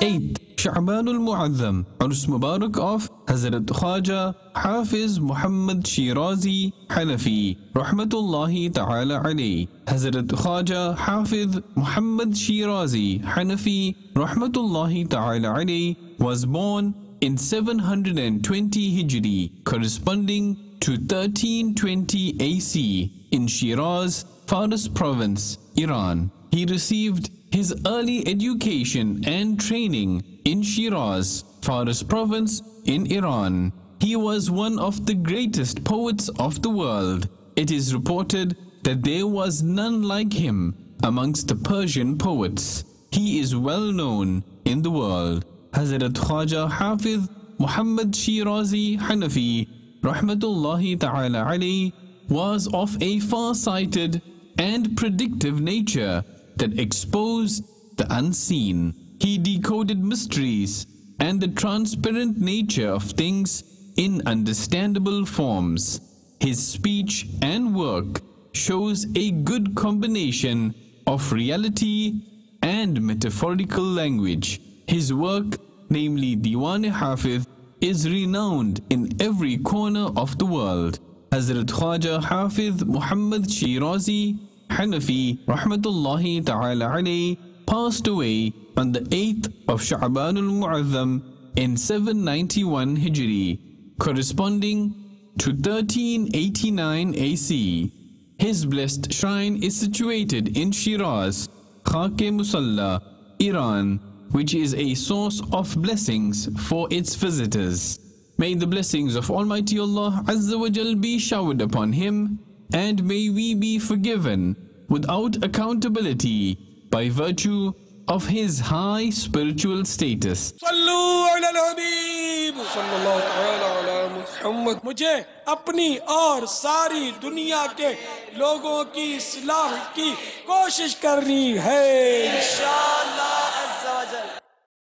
8th Sha'ban al-Mu'azzam, Urus Mubarak of Hazrat Khwaja Hafiz Muhammad Shirazi Hanafi Rahmatullahi Ta'ala alayhi. Hazrat Khwaja Hafiz Muhammad Shirazi Hanafi Rahmatullahi Ta'ala alayhi was born in 720 Hijri, corresponding to 1320 AC in Shiraz, Fars Province, Iran. He received his early education and training in Shiraz, Fars Province in Iran. He was one of the greatest poets of the world. It is reported that there was none like him amongst the Persian poets. He is well known in the world. Hazrat Khwaja Hafiz Muhammad Shirazi Hanafi Rahmatullahi Ta'ala alayhi was of a far-sighted and predictive nature that exposed the unseen. He decoded mysteries and the transparent nature of things in understandable forms. His speech and work shows a good combination of reality and metaphorical language. His work, namely Diwan-e-Hafiz, is renowned in every corner of the world. Hazrat Khwaja Hafiz Muhammad Shirazi Hanafi Rahmatullahi Ta'ala alayhi passed away on the 8th of Sha'ban al-Mu'azzam in 791 Hijri, corresponding to 1389 AC. His blessed shrine is situated in Shiraz, Khak-e-Musalla, Iran, which is a source of blessings for its visitors. May the blessings of Almighty Allah Azza wa Jal be showered upon him, and may we be forgiven without accountability by virtue of his high spiritual status. मुझे अपनी और सारी दुनिया के लोगों की इस्लाह की कोशिश करनी है इंशाअल्लाह।